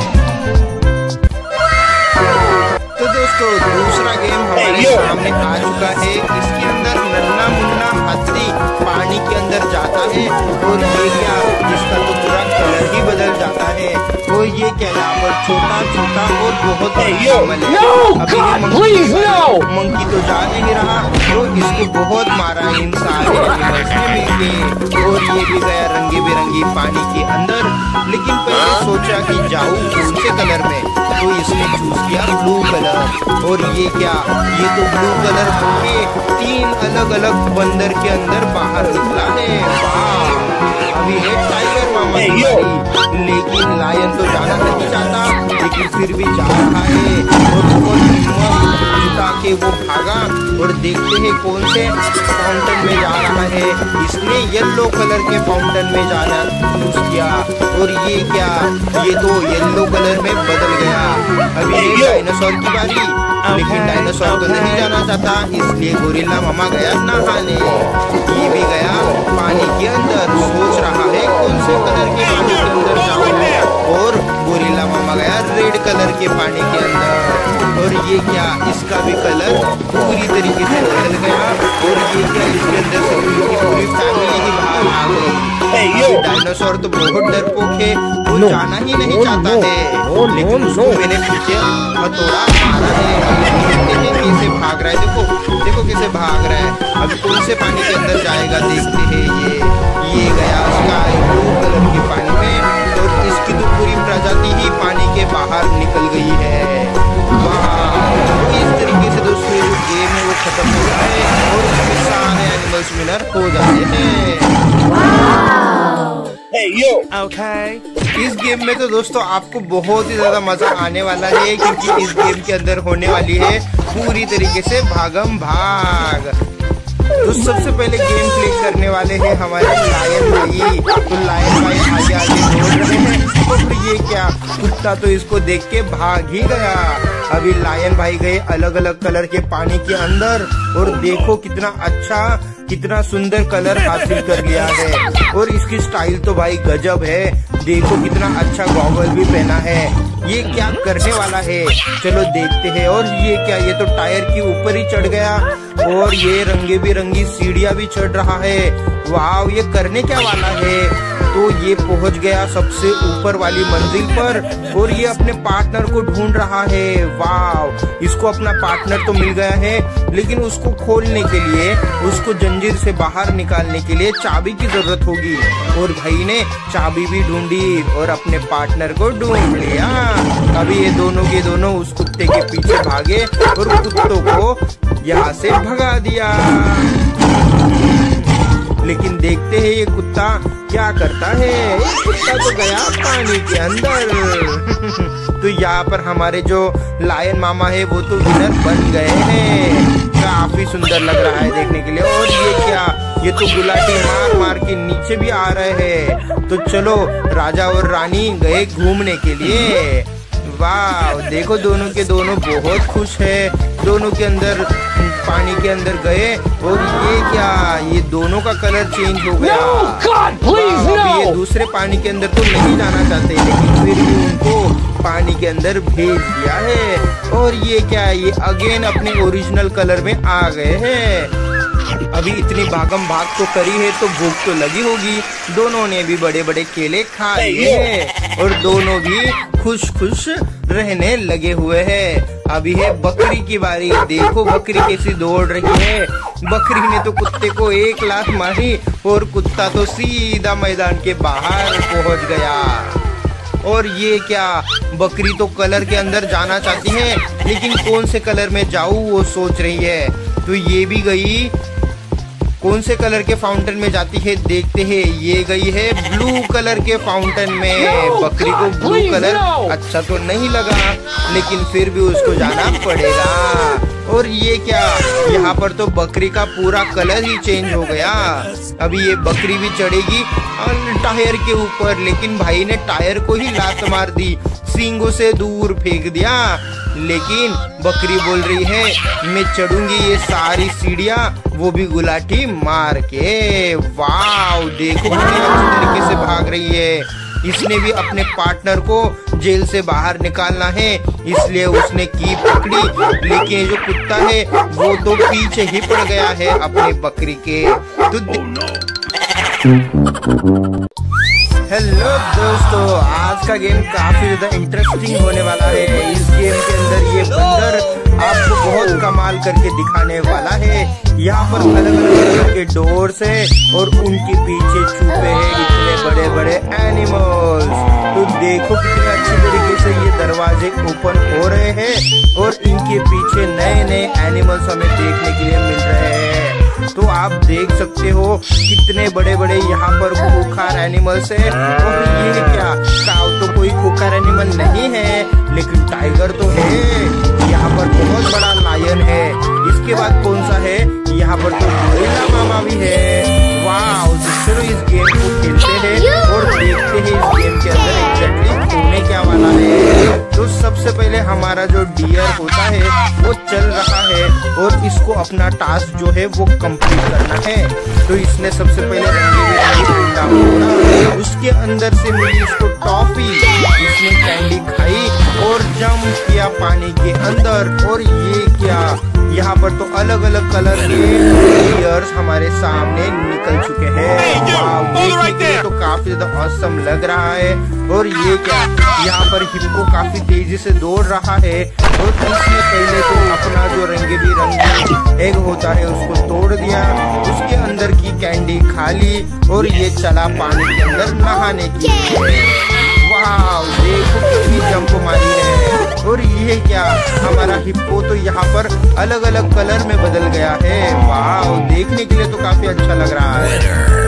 A: तो दोस्तों दूसरा गेम हमारे सामने आ चुका है। इसके अंदर नन्ना मुन्ना हाथी पानी के अंदर जाता है और ये क्या, जिसका तो पूरा कलर ही बदल जाता है। और ये क्या, यहाँ पर छोटा छोटा और बहुत शामिल है। अभी मंकी तो जा नहीं रहा, तो इसको बहुत मारा इन सारे एनिमल्स ने मिलके। और ये भी गया रंगी बिरंगी पानी के अंदर, लेकिन पहले सोचा कि जाऊं कौन से कलर में, तो इसने चूज किया ब्लू कलर। और ये क्या, ये तो ब्लू कलर के तीन अलग अलग बंदर के अंदर बाहर निकला है। वाह, अभी है टाइगर मामा की बारी, लेकिन लायन तो जाना नहीं चाहता, लेकिन फिर भी जा रहा है। और बहुत हिम्मत जुटा के वो भागा और देखते हैं कौन से फाउंटेन में जा रहा है। इसने येलो कलर के फाउंटेन में जाना चूज किया। और ये क्या, ये तो येलो कलर में बदल गया। अभी है डायनासोर की बारी, लेकिन डायनासोर तो नहीं जाना चाहता, इसलिए गोरिल्ला मामा गया नहाने। ये भी गया पानी के अंदर, सोच रहा है कौन से कलर के पानी के अंदर जाऊं। और गोरिल्ला मामा गया रेड कलर के पानी के अंदर। और ये क्या, इसका भी कलर पूरी तरीके से बदल गया। और ये क्या, इसके अंदर से पूरी पूरी फैमिली ही बाहर आ गई। डायनासोर तो बहुत डरपोक है, वो no, जाना ही नहीं no, चाहता no, है, no, लेकिन उसको no, मैंने पीछे हथौड़ा मारा है। देखते हैं कैसे भाग रहा है, देखो देखो कैसे भाग रहा है। अब कौन से पानी के अंदर जाएगा देखते हैं। ये ये गया स्काई ब्लू कलर के पानी में, और इसकी तो पूरी प्रजाति ही पानी के बाहर निकल गई है। वाह, इस तरीके से दोस्तों जो गेम है वो खत्म हो रहा है और इसमें सारे एनिमल्स विनर हो जाते हैं।
B: Hey, yo.
A: Okay. इस गेम में तो दोस्तों आपको बहुत ही ज्यादा मजा आने वाला है, क्योंकि इस गेम के अंदर होने वाली है पूरी तरीके से भागम भाग। तो सबसे पहले गेम प्ले करने वाले हैं हमारे लायन भाई। तो लायन भाई आगे आगे दौड़ रहे हैं, और ये क्या, कुत्ता तो इसको देख के भाग ही गया। अभी लायन भाई गए अलग अलग कलर के पानी के अंदर, और देखो कितना अच्छा कितना सुंदर कलर हासिल कर लिया है। और इसकी स्टाइल तो भाई गजब है, देखो कितना अच्छा गॉगल भी पहना है। ये क्या करने वाला है, चलो देखते हैं। और ये क्या, ये तो टायर के ऊपर ही चढ़ गया, और ये रंगे बिरंगी सीढ़ियां भी चढ़ रहा है। वाह, ये करने क्या वाला है। तो ये पहुंच गया सबसे ऊपर वाली मंजिल पर, और ये अपने पार्टनर को ढूंढ रहा है। वाह, इसको अपना पार्टनर तो मिल गया है, लेकिन उसको खोलने के लिए, उसको जंजीर से बाहर निकालने के लिए चाबी की जरूरत होगी। और भाई ने चाबी भी ढूंढी और अपने पार्टनर को ढूंढ लिया। अभी ये दोनों के दोनों उस कुत्ते के पीछे भागे और कुत्तों को यहाँ से भगा दिया। लेकिन देखते हैं ये कुत्ता क्या करता है। कुत्ता तो गया पानी के अंदर। तो यहाँ पर हमारे जो लायन मामा है वो तो विनर बन गए हैं। काफी सुंदर लग रहा है देखने के लिए। और ये क्या, ये तो गुलाटी मार मार के नीचे भी आ रहे हैं। तो चलो, राजा और रानी गए घूमने के लिए। वाह, देखो दोनों के दोनों बहुत खुश है, दोनों के अंदर पानी के अंदर गए। और ये क्या, ये दोनों का कलर चेंज हो गया।
B: no, God, please, no.
A: अभी ये दूसरे पानी के अंदर तो नहीं जाना चाहते, लेकिन फिर भी उनको पानी के अंदर भेज दिया है। और ये क्या, ये अगेन अपने ओरिजिनल कलर में आ गए हैं। अभी इतनी भागम भाग तो करी है तो भूख तो लगी होगी। दोनों ने भी बड़े बड़े केले खा लिए हैं और दोनों भी खुश खुश रहने लगे हुए हैं। अभी है बकरी की बारी। देखो बकरी कैसी दौड़ रही है। बकरी ने तो कुत्ते को एक लात मारी और कुत्ता तो सीधा मैदान के बाहर पहुंच गया। और ये क्या, बकरी तो कलर के अंदर जाना चाहती है, लेकिन कौन से कलर में जाऊं वो सोच रही है। तो ये भी गई कौन से कलर के फाउंटेन में जाती है देखते हैं। ये गई है ब्लू कलर के फाउंटेन में। बकरी को ब्लू कलर अच्छा तो नहीं लगा, लेकिन फिर भी उसको जाना पड़ेगा। और ये क्या, यहाँ पर तो बकरी का पूरा कलर ही चेंज हो गया। अभी ये बकरी भी चढ़ेगी टायर के ऊपर, लेकिन भाई ने टायर को ही लात मार दी, सींगों से दूर फेंक दिया। लेकिन बकरी बोल रही है मैं चढ़ूंगी ये सारी सीढ़ियाँ, वो भी गुलाटी मार के। वाव, देखो कितनी अच्छी तरीके से भाग रही है। इसने भी अपने पार्टनर को जेल से बाहर निकालना है, इसलिए उसने की पकड़ी, लेकिन जो कुत्ता है वो तो पीछे ही पड़ गया है अपनी बकरी के। तो हेलो दोस्तों, आज का गेम काफी ज्यादा इंटरेस्टिंग होने वाला है। इस गेम के अंदर ये बंदर आपको बहुत कमाल करके दिखाने वाला है। यहाँ पर अलग अलग के डोर्स है और उनके पीछे छुपे हैं इतने बड़े बड़े एनिमल्स। तो देखो कितने अच्छी तरीके से ये दरवाजे ओपन हो रहे हैं और इनके पीछे नए नए एनिमल्स हमें देखने के लिए मिल रहे हैं। तो आप देख सकते हो कितने बड़े बड़े यहाँ पर खूंखार एनिमल्स है। और ये क्या, काऊ तो कोई खूंखार एनिमल नहीं है, लेकिन टाइगर तो है। यहाँ पर बहुत बड़ा लायन है। इसके बाद कौन सा है, यहाँ पर तो गोरिल्ला मामा भी है। वाह, चलो इस गेम को खेलते हैं और देखते हैं इस गेम के अंदर एग्जैक्टली होने क्या वाला है। तो सबसे पहले हमारा जो डियर होता है वो चल रहा है और इसको अपना टास्क जो है वो कंप्लीट करना है। तो इसने सबसे पहले रंगी बिरंगी अंडा फोड़ा, उसके अंदर से मिली इसको टॉफी, इसने कैंडी खाई और जंप किया पानी के अंदर। और ये क्या, यहाँ पर तो अलग अलग कलर के डियर्स हमारे सामने निकल चुके हैं। वाव, देखने के लिए तो काफी ज्यादा ऑसम लग रहा है। और ये क्या, यहाँ पर हिप्पो काफी तेजी से दौड़ रहा है और इसने पहले तो अपना जो रंगे बिरंगी एग होता है उसको तोड़ दिया, उसके अंदर की कैंडी खा ली और ये चला पानी के अंदर नहाने के लिए। वाव, देखो कितनी जंप मारी है। और ये क्या, हमारा हिप्पो तो यहाँ पर अलग अलग कलर में बदल गया है। वाव, देखने के लिए तो काफी अच्छा लग रहा है।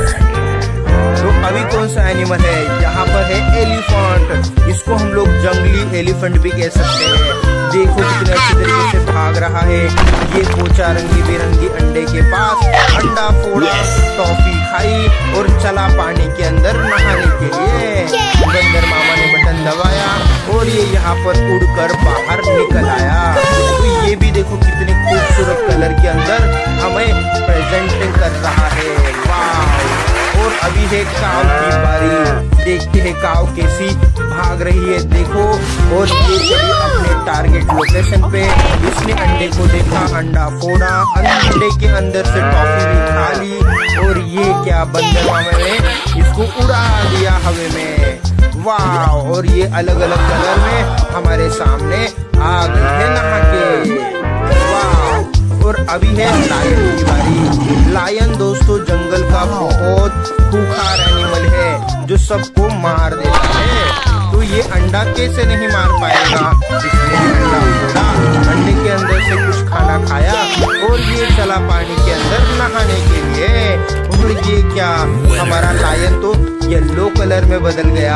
A: तो अभी कौन सा एनिमल है, यहाँ पर है एलिफेंट। इसको हम लोग जंगली एलिफेंट भी कह सकते हैं। देखो कितने अच्छे तरीके से भाग रहा है। ये पोचा रंगी बिरंगी अंडे के पास, अंडा फोड़ा, टॉफी खाई और चला पानी के अंदर नहाने के लिए। बंदर मामा ने बटन दबाया और ये यहाँ पर उड़कर बाहर निकल आया। तो ये भी देखो कितने खूबसूरत कलर के अंदर हमें प्रेजेंट कर रहा है। वाह, और अभी है काऊ की बारी। देखते हैं काऊ कैसी भाग रही है, देखो। और ये चली अपने टारगेट लोकेशन पे। इसने अंडे को देखा, अंडा फोड़ा, अंडे के अंदर से टॉफी भी खा ली। और ये क्या, बंदर मामा ने इसको उड़ा दिया हवा में। वाह, और ये अलग अलग कलर में हमारे सामने आ गई है नहा के। वाह, और अभी है लायन की बारी। लायन दोस्तों जंगल का बहुत खूंखार एनिमल है जो सबको मार देता है। तो ये अंडा कैसे नहीं मार पाएगा, इसने अंडा फोड़ा, अंडे के अंदर से कुछ खाना खाया और ये चला पानी के अंदर नहाने के लिए। और ये क्या, हमारा लायन तो येलो कलर में बदल गया।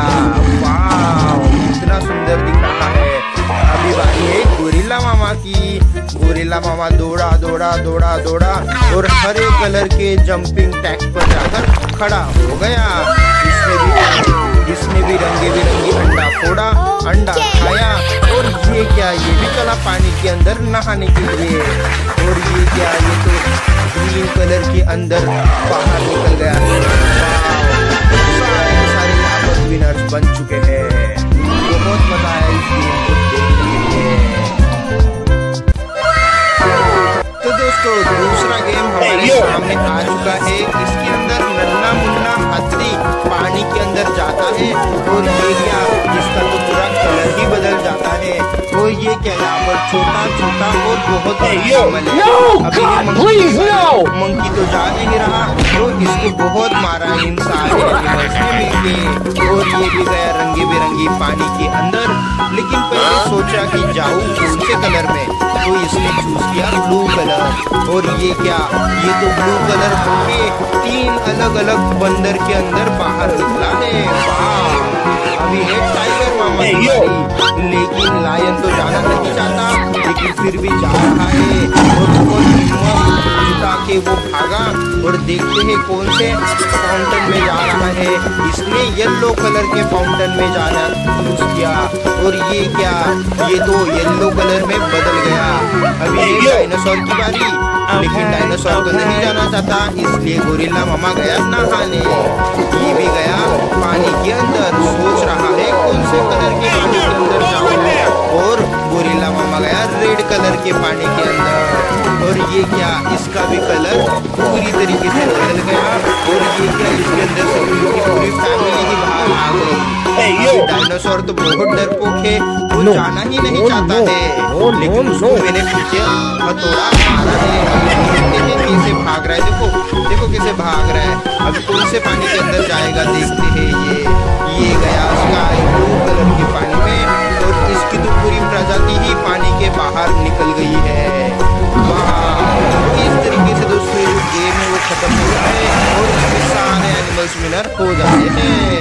A: वाह, कितना सुंदर दिख रहा है। अभी बारी है गोरिल्ला मामा की। गोरिल्ला मामा दौड़ा दौड़ा दौड़ा दौड़ा और हरे कलर के जंपिंग टैग पर जाकर खड़ा हो गया। इसने भी इसने भी रंगे बिरंगी अंडा फोड़ा, अंडा खाया और ये क्या, ये भी चला पानी के अंदर नहाने के लिए। और ये क्या, ये तो ग्रीन कलर के अंदर बाहर निकल गया है। सारे सारे यहाँ पर विनर्स बन चुके हैं। बहुत मजा आया इस गेम को देखने के लिए। तो दोस्तों दूसरा गेम हमारे सामने आ चुका है। इसके अंदर नन्ना मुन्ना हाथी पानी के अंदर जाता है और ये क्या, जिसका तो पूरा कलर ही बदल जाता है। तो ये क्या यहाँ पर छोटा छोटा और बहुत एनिमल है।
B: No,
A: अभी ये
B: God,
A: monkey
B: please, no!
A: Monkey तो जा नहीं रहा, तो इसको बहुत मारा इन सारे एनिमल्स ने मिलके, और ये भी गया रंगी बिरंगी पानी के अंदर। लेकिन पहले सोचा कि जाऊं कौन से कलर में, तो इसने चूज किया ब्लू कलर। और ये क्या, ये तो ब्लू कलर होके तीन अलग अलग बंदर के अंदर बाहर निकला है। वाह, अभी है टाइगर मामा की बारी। लेकिन लायन तो जाना नहीं चाहता, लेकिन फिर भी जा रहा है और बहुत हिम्मत जुटा के वो भागा। और देखते हैं कौन से फाउंटेन में जा रहा है। इसने येलो कलर के फाउंटेन में जाना चूज किया। और ये क्या, ये तो येलो कलर में बदल गया। अभी है डायनासोर की बारी, लेकिन डायनासोर तो नहीं जाना चाहता, इसलिए गोरिल्ला मामा गया नहाने। ये भी गया पानी के अंदर, सोच रहा है कौन से कलर के पानी के अंदर जाऊं, और गोरिल्ला मामा गया रेड कलर के पानी के अंदर। और ये क्या, इसका भी कलर पूरी तरीके से बदल गया। और ये क्या, इसके अंदर से पूरी पूरी फैमिली ही बाहर आ गई। डायनासोर तो बहुत डरपोक है, वो no, जाना ही नहीं no, चाहता no, है no, लेकिन no, उसको no. मैंने पीछे हथौड़ा मारा है। देखते हैं कैसे भाग रहा है, देखो देखो कैसे भाग रहा है। अभी कौन से पानी के अंदर जाएगा, देखते हैं। ये ये गया स्काई ब्लू कलर के पानी में, और इसकी तो पूरी प्रजाति ही पानी के बाहर निकल गई है। वाह, इस तरीके से दोस्तों जो गेम है वो खत्म हो रहा है, और इसमें सारे एनिमल्स विनर हो जाते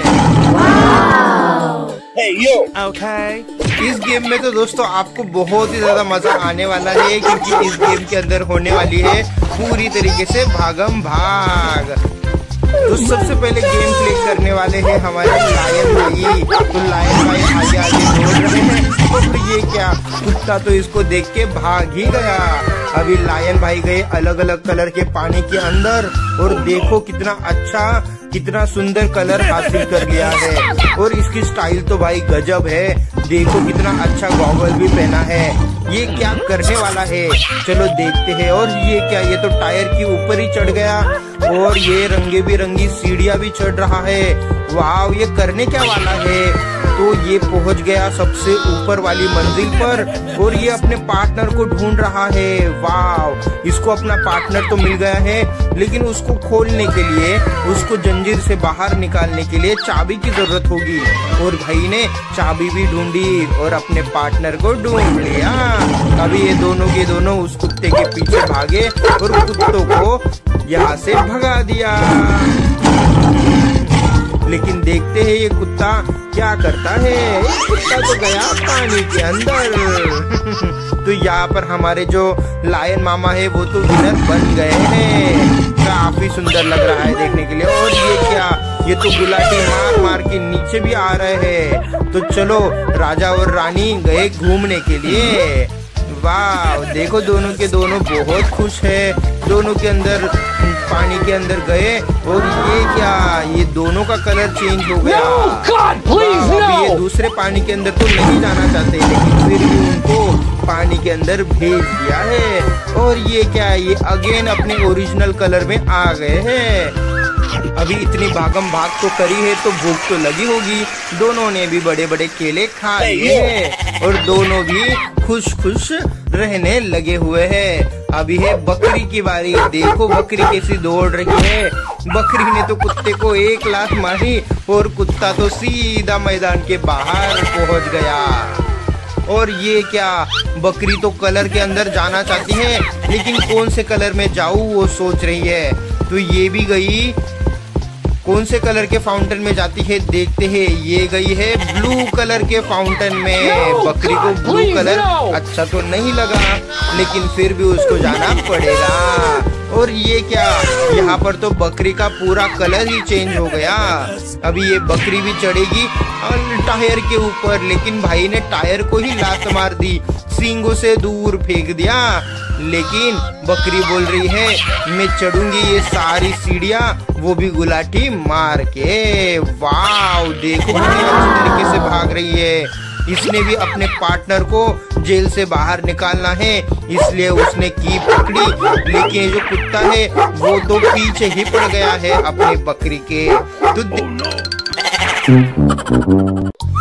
A: हैं।
B: Hey, yo.
A: Okay. इस गेम में तो दोस्तों आपको बहुत ही ज्यादा मजा आने वाला है, क्योंकि इस गेम के अंदर होने वाली है पूरी तरीके से भागम भाग। तो सबसे पहले गेम प्ले करने वाले हैं हमारे लायन भाई। तो लायन भाई आगे आगे दौड़ रहे हैं, तो ये क्या, कुत्ता तो इसको देख के भाग ही गया। अभी लायन भाई गए अलग अलग कलर के पानी के अंदर, और देखो कितना अच्छा कितना सुंदर कलर हासिल कर लिया है। और इसकी स्टाइल तो भाई गजब है, देखो कितना अच्छा गॉगल भी पहना है। ये क्या करने वाला है, चलो देखते हैं। और ये क्या, ये तो टायर के ऊपर ही चढ़ गया, और ये रंगे बिरंगी सीढ़ियां भी चढ़ रहा है। वाह, ये करने क्या वाला है। तो ये पहुंच गया सबसे ऊपर वाली मंजिल पर, और ये अपने पार्टनर को ढूंढ रहा है। वाह, इसको अपना पार्टनर तो मिल गया है, लेकिन उसको खोलने के लिए, उसको जंजीर से बाहर निकालने के लिए चाबी की जरूरत होगी। और भाई ने चाबी भी ढूंढी और अपने पार्टनर को ढूंढ लिया। अभी ये दोनों के दोनों उस कुत्ते के पीछे भागे और कुत्तों को यहाँ से भगा दिया। लेकिन देखते हैं ये कुत्ता क्या करता है। कुत्ता तो गया पानी के अंदर। तो यहाँ पर हमारे जो लायन मामा है वो तो विनर बन गए हैं। काफी सुंदर लग रहा है देखने के लिए। और ये क्या, ये तो गुलाटी मार मार के नीचे भी आ रहे हैं। तो चलो, राजा और रानी गए घूमने के लिए। वाह, देखो दोनों के दोनों बहुत खुश है। दोनों के अंदर पानी के अंदर गए, और ये क्या, ये दोनों का कलर चेंज हो गया।
B: No, God, please, no!
A: ये दूसरे पानी के अंदर तो नहीं जाना चाहते, लेकिन फिर भी उनको पानी के अंदर भेज दिया है। और ये क्या, ये अगेन अपने ओरिजिनल कलर में आ गए हैं। अभी इतनी भागम भाग तो करी है, तो भूख तो लगी होगी। दोनों ने भी बड़े बड़े केले खा लिए हैं, और दोनों भी खुश खुश रहने लगे हुए हैं। अभी है बकरी की बारी। देखो बकरी कैसी दौड़ रही है। बकरी ने तो कुत्ते को एक लात मारी, और कुत्ता तो सीधा मैदान के बाहर पहुंच गया। और ये क्या, बकरी तो कलर के अंदर जाना चाहती है, लेकिन कौन से कलर में जाऊं वो सोच रही है। तो ये भी गई कौन से कलर के फाउंटेन में जाती है, देखते हैं। ये गई है ब्लू कलर के फाउंटेन में। बकरी को ब्लू कलर अच्छा तो नहीं लगा, लेकिन फिर भी उसको जाना पड़ेगा। और ये क्या, यहाँ पर तो बकरी का पूरा कलर ही चेंज हो गया। अभी ये बकरी भी चढ़ेगी टायर के ऊपर, लेकिन भाई ने टायर को ही लात मार दी, सींगों से दूर फेंक दिया। लेकिन बकरी बोल रही है, मैं चढ़ूंगी ये सारी सीढ़ियाँ, वो भी गुलाटी मार के। वाह, देखो कितनी अच्छी तरीके से भाग रही है। इसने भी अपने पार्टनर को जेल से बाहर निकालना है, इसलिए उसने की पकड़ी। लेकिन जो कुत्ता है वो तो पीछे ही पड़ गया है अपने बकरी के। तो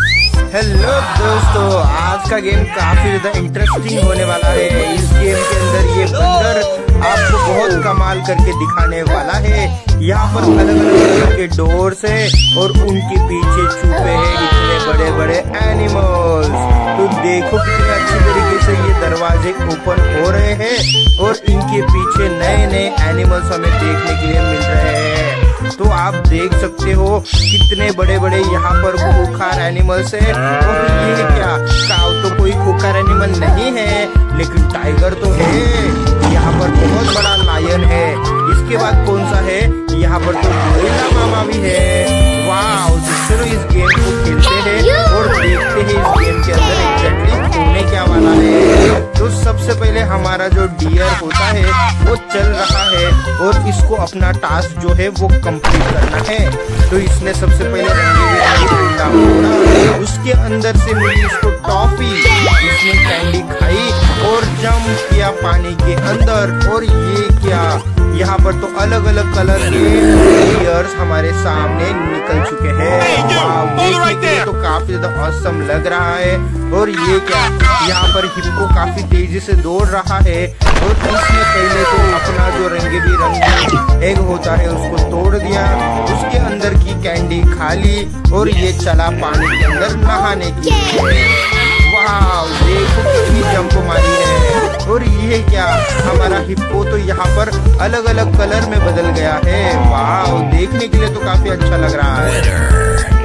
A: हेलो दोस्तों, आज का गेम काफी ज्यादा इंटरेस्टिंग होने वाला है। इस गेम के अंदर ये बंदर आपको बहुत कमाल करके दिखाने वाला है। यहाँ पर अलग अलग के डोर्स है और उनके पीछे छुपे हैं इतने बड़े बड़े एनिमल्स। तो देखो कितने अच्छी तरीके से ये दरवाजे ओपन हो रहे हैं और इनके पीछे नए नए एनिमल्स हमें देखने के लिए मिल रहे हैं। तो आप देख सकते हो कितने बड़े बड़े यहाँ पर खूंखार एनिमल्स है। और ये क्या, काऊ तो कोई खूंखार एनिमल नहीं है, लेकिन टाइगर तो है। यहाँ पर बहुत बड़ा लायन है। इसके बाद कौन सा है, यहाँ पर तो गोरिल्ला मामा भी है। वाह, चलो इस गेम को खेलते हैं और देखते हैं इस गेम के अंदर एग्जैक्टली होने क्या वाला है। तो सबसे पहले हमारा जो डियर होता है वो चल रहा है और इसको अपना टास्क जो है वो कंप्लीट करना है। तो इसने सबसे पहले रंगी बिरंगी अंडा फोड़ा, उसके अंदर से मिली इसको टॉफी, इसने कैंडी खाई और जंप किया पानी के अंदर। और ये क्या, यहाँ पर तो अलग अलग कलर के डियर्स हमारे सामने निकल चुके हैं। देखने के लिए तो काफी ज्यादा ऑसम लग रहा है। और ये क्या, यहाँ पर हिप्पो काफी तेजी से दौड़ रहा है और इसने पहले तो अपना जो रंगे बिरंगी एग होता है उसको तोड़ दिया, उसके अंदर की कैंडी खा ली और ये चला पानी के अंदर नहाने के लिए। वाह, देखो कितनी जंप मारी है। और ये क्या, हमारा हिप्पो तो यहाँ पर अलग अलग कलर में बदल गया है। वाह, देखने के लिए तो काफी अच्छा लग रहा है।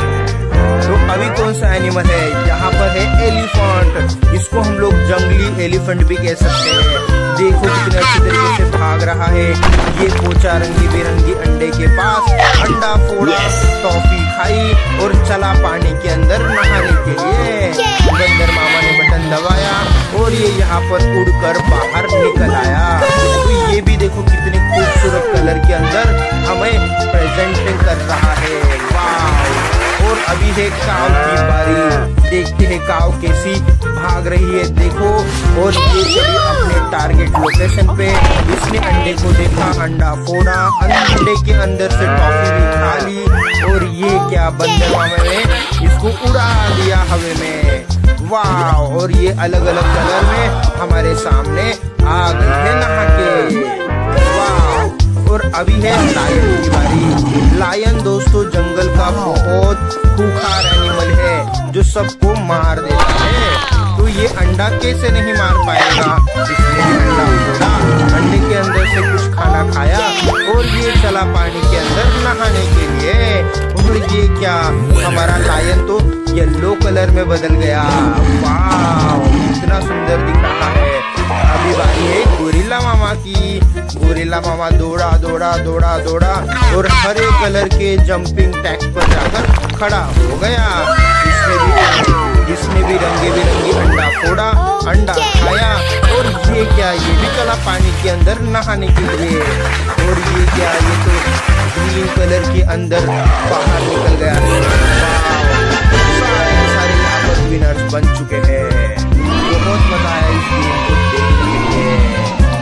A: तो अभी कौन सा एनिमल है, यहाँ पर है एलिफेंट। इसको हम लोग जंगली एलिफेंट भी कह सकते हैं। देखो कितने अच्छी तरीके से भाग रहा है। ये पोचा रंगी बिरंगी अंडे के पास, अंडा फोड़ा, टॉफी खाई और चला पानी के अंदर नहाने के लिए। बंदर मामा ने बटन दबाया और ये यहाँ पर उड़कर बाहर निकल आया। तो ये भी देखो कितने खूबसूरत कलर के अंदर हमें प्रेजेंट कर रहा है। वाह, और अभी है काऊ की बारी। देखते हैं काऊ कैसी भाग रही है, देखो। और ये चली अपने टारगेट लोकेशन पे। इसने अंडे को देखा, अंडा फोड़ा, अंडे के अंदर से टॉफी भी खा ली। और ये क्या, बंदर मामा ने इसको उड़ा दिया हवा में। वाह, और ये अलग अलग कलर में हमारे सामने आ गई है नहा के। वाह, और अभी है लायन की बारी। लायन दोस्तों जंगल का बहुत खूंखार एनिमल है जो सबको मार देता है। तो ये अंडा कैसे नहीं मार पाएगा, इसलिए अंडा फोड़ा, अंडे के अंदर से कुछ खाना खाया और ये चला पानी के अंदर नहाने के लिए। और ये क्या, हमारा लायन तो येलो कलर में बदल गया। वाह, कितना सुंदर दिख रहा है। अभी बारी है गोरिल्ला मामा की। गोरिल्ला मामा दौड़ा दौड़ा दौड़ा दौड़ा और हरे कलर के जंपिंग टैग पर जाकर खड़ा हो गया। इसने भी इसने भी रंगे बिरंगी अंडा फोड़ा, अंडा खाया और ये क्या, ये भी चला पानी के अंदर नहाने के लिए। और ये क्या, ये तो ग्रीन कलर के अंदर बाहर निकल गया है। सारे सारे यहाँ पर विनर्स बन चुके हैं। बहुत मजा आया इस गेम को देखने के लिए।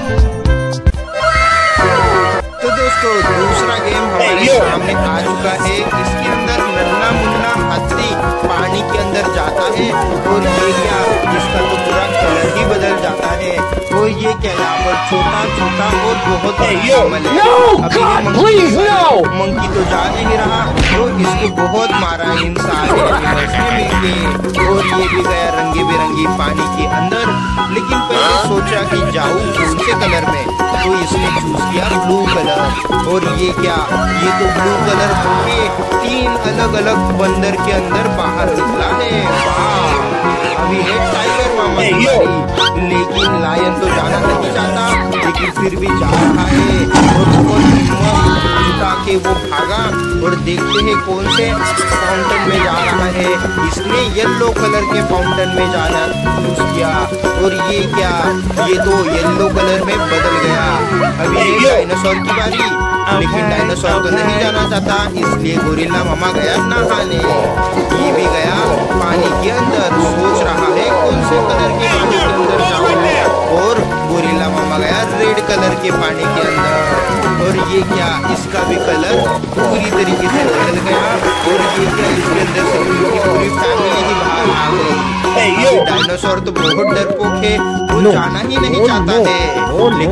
A: तो दोस्तों, दूसरा गेम हमारे सामने आ चुका है। इसके अंदर नन्ना मुन्ना हाथी पानी के अंदर जाता है और ये क्या, इसका तो पूरा कलर ही बदल जाता है। तो ये क्या, यहाँ पर छोटा छोटा और बहुत अभी मंकी तो जा नहीं रहा, तो इसको बहुत मारा इन सारे एनिमल्स ने मिलके। और ये भी गया रंगी बिरंगी पानी के अंदर, लेकिन पहले सोचा कि जाऊँ कौन से कलर में, तो इसने चूज किया ब्लू कलर। और ये क्या, ये तो ब्लू कलर होके तीन अलग अलग बंदर के अंदर बाहर निकला है। वाह, अभी है टाइगर मामा की बारी। लेकिन लायन तो जाना नहीं चाहता, लेकिन फिर भी जा रहा है और बहुत हिम्मत जुटा के वो भागा। और देखते हैं कौन से फाउंटेन में जा रहा है। इसने येलो कलर के फाउंटेन में जाना चूज किया। और ये क्या, ये तो येलो कलर में बदल गया। अभी है डायनासोर की बारी, लेकिन डायनासोर तो नहीं जाना चाहता, इसलिए गोरिल्ला मामा गया नहाने। ये भी गया पानी के अंदर, सोच रहा है कौन से कलर के पानी के अंदर जाऊं। और गोरिल्ला मामा गया रेड कलर के पानी के अंदर। और ये क्या, इसका भी कलर पूरी तरीके से बदल गया। और ये क्या, इसके अंदर से पूरी पूरी फैमिली ही बाहर
B: Hey, yo.
A: डायनासोर तो बहुत डरपोक है, वो
C: No.
A: जाना ही नहीं
C: No,
A: चाहता
C: no.
A: है।
C: No, no.